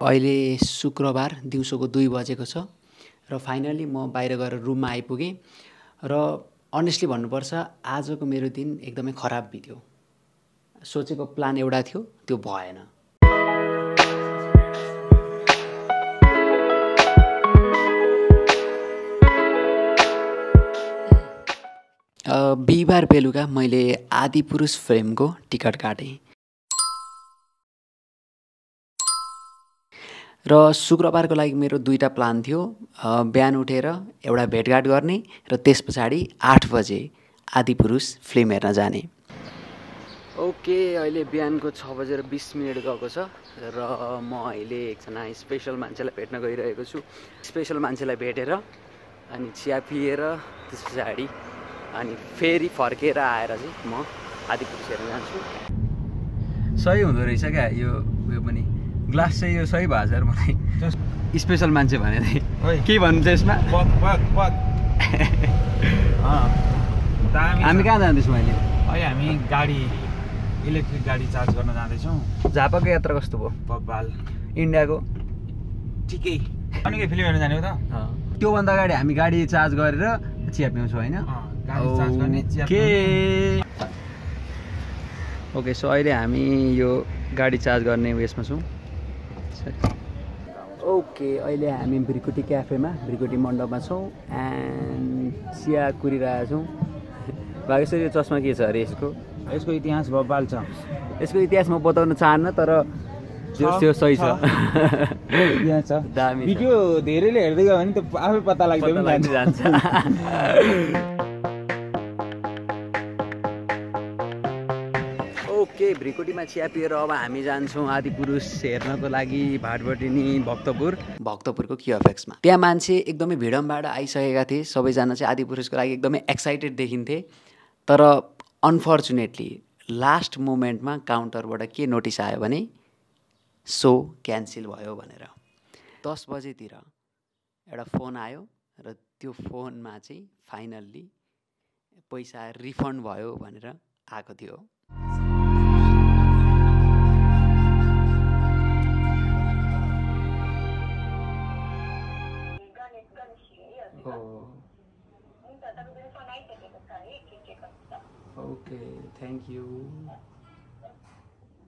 अहिले शुक्रबार दिउँसोको 2 बजेको छ र फाइनली म बाहिर गएर रुममा आइपुगेँ र अनेस्टली भन्नुपर्छ आजको मेरो दिन एकदमै खराब बित्यो। सोचेको प्लान एउटा थियो त्यो भएन। बिहिबार बेलुका मैले आदिपुरुष फिल्मको टिकट काटेँ र शुक्रबारको लागि मेरो 2टा प्लान थियो। बिहान उठेर एउटा भेटघाट गर्ने र त्यस पछाडि 8 बजे आदिपुरुष फिल्म हेर्न जाने। ओके, अहिले बिहानको 6:20 गएको छ र म अहिले एकजना स्पेसल मान्छेलाई भेट्न गइरहेको छु। स्पेसल मान्छेलाई भेटेर अनि चिया पिएर त्यस पछाडि अनि फेरि फर्केर आएर चाहिँ म आदिपुरुष हेर्न जान्छु। सही हुँदो रहेछ क्या यो उयो पनि, ग्लास चाहिँ यो सही भएको छ यार मलाई। स्पेसल मान्छे भने के भन्नुहुन्छ यसमा? हामी कहाँ जाँदैछौँ अहिले? अहिले हामी गाडी इलेक्ट्रिक गाडी चार्ज गर्न जाँदैछौँ। झापाको यात्रा कस्तो भयो? बब्बाल। इन्डियाको ठिकै। अनि के फिल्म हेर्न जाने हो त? त्योभन्दा अगाडि हामी गाडी चार्ज गरेर चिया पिउँछौँ होइन? गाडी चार्ज गर्ने चिया ओके, सो अहिले हामी यो गाडी चार्ज गर्ने उयसमा छौँ। ओके, अहिले हामी भ्रिकुटी क्याफेमा, भ्रिकुटी मण्डपमा छौँ एन्ड चिया कुरिरहेको छौँ। भागेश्वर यो चस्मा के छ अरे यसको? यसको इतिहास बब्बाल छ। यसको इतिहास म बताउन चाहन्न तर त्यो सही छ। इतिहास छ। दामी भिडियो धेरैले हेर्दै गयो भने त आफै पत्ता लाग्दै पनि जान्छ। ओके, भ्रिकुटीमा चिया पिएर अब हामी जान्छौँ आदिपुरुष हेर्नको लागि भाटबटिनी भक्तपुरको कियोफेक्समा। त्यहाँ मान्छे एकदमै भिडमबाट आइसकेका थिए। सबैजना चाहिँ आदिपुरुषको लागि एकदमै एक्साइटेड देखिन्थे। तर अनफर्चुनेटली लास्ट मोमेन्टमा काउन्टरबाट के नोटिस आयो भने सो क्यान्सल भयो भनेर। 10 बजेतिर एउटा फोन आयो र त्यो फोनमा चाहिँ फाइनल्ली पैसा रिफन्ड भयो भनेर आएको थियो। Okay, thank you.